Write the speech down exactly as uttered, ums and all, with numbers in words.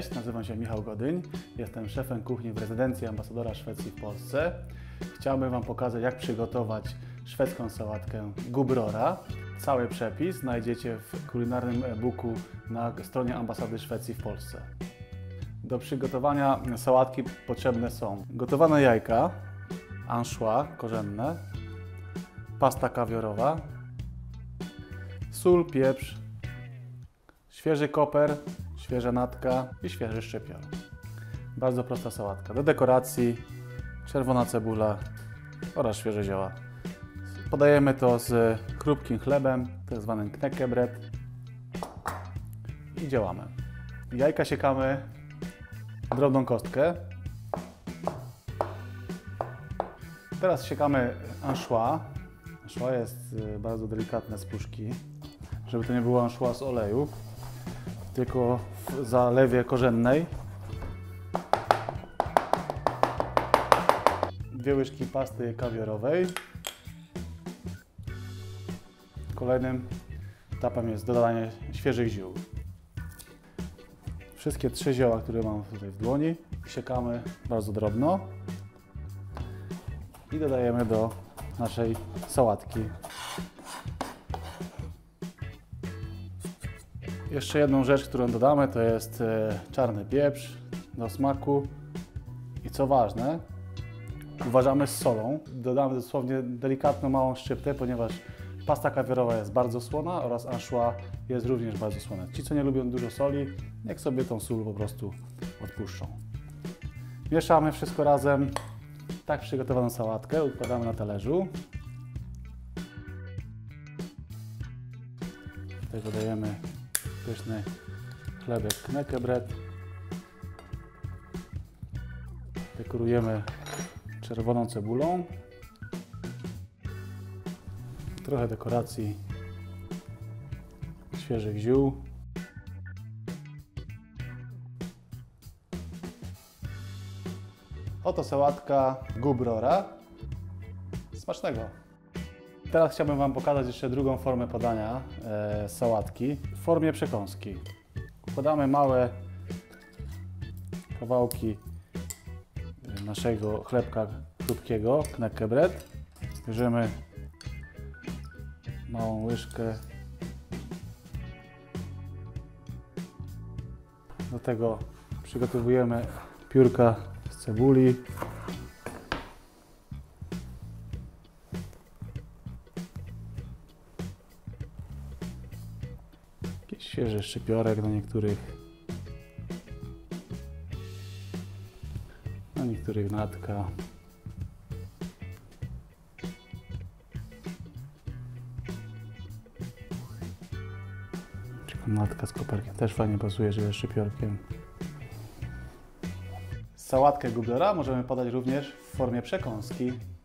Cześć, nazywam się Michał Godyń, jestem szefem kuchni w rezydencji ambasadora Szwecji w Polsce. Chciałbym Wam pokazać, jak przygotować szwedzką sałatkę gubrora. Cały przepis znajdziecie w kulinarnym e-booku na stronie ambasady Szwecji w Polsce. Do przygotowania sałatki potrzebne są gotowane jajka, anchois korzenne, pasta kawiorowa, sól, pieprz, świeży koper, świeża natka i świeży szczypior. Bardzo prosta sałatka. Do dekoracji czerwona cebula oraz świeże zioła. Podajemy to z chrupkim chlebem, tak zwanym knäckebröd, i działamy. Jajka siekamy w drobną kostkę. Teraz siekamy anchois. Anchois jest bardzo delikatne z puszki, żeby to nie było anchois z oleju, tylko w zalewie korzennej. Dwie łyżki pasty kawiorowej. Kolejnym etapem jest dodanie świeżych ziół. Wszystkie trzy zioła, które mam tutaj w dłoni, siekamy bardzo drobno i dodajemy do naszej sałatki. Jeszcze jedną rzecz, którą dodamy, to jest czarny pieprz do smaku i co ważne, uważamy z solą. Dodamy dosłownie delikatną, małą szczyptę, ponieważ pasta kawiorowa jest bardzo słona oraz anchois jest również bardzo słone. Ci, co nie lubią dużo soli, niech sobie tą sól po prostu odpuszczą. Mieszamy wszystko razem. Tak przygotowaną sałatkę układamy na talerzu. Tutaj dodajemy pyszny chlebek knäckebröd. Dekorujemy czerwoną cebulą. Trochę dekoracji świeżych ziół. Oto sałatka gubrora. Smacznego! Teraz chciałbym Wam pokazać jeszcze drugą formę podania e, sałatki w formie przekąski. Podamy małe kawałki naszego chlebka chrupkiego, knäckebröd. Bierzemy małą łyżkę. Do tego przygotowujemy piórka z cebuli. Jakiś świeży szczypiorek na niektórych. Na niektórych natka. Natka z koperkiem też fajnie pasuje, że jest szczypiorkiem. Sałatkę gubrora możemy podać również w formie przekąski.